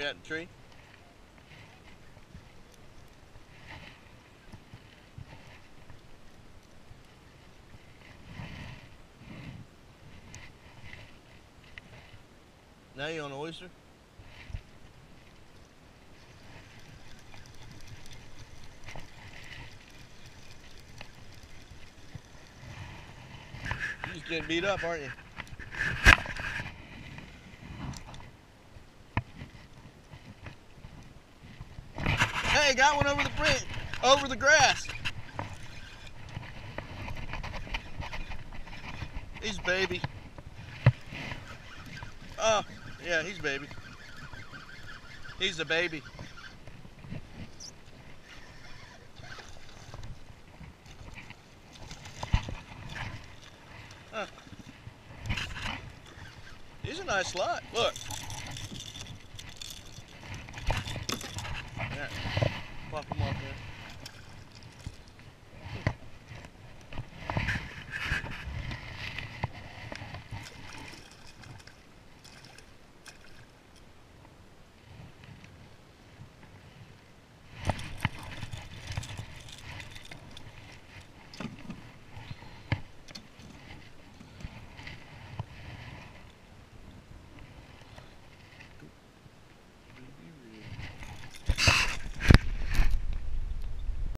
out in the tree. Now you on the oyster? You're just getting beat up, aren't you? Hey, got one over the print, over the grass. He's baby. Oh, yeah, he's baby. He's the baby. Huh. He's a nice lot. Look.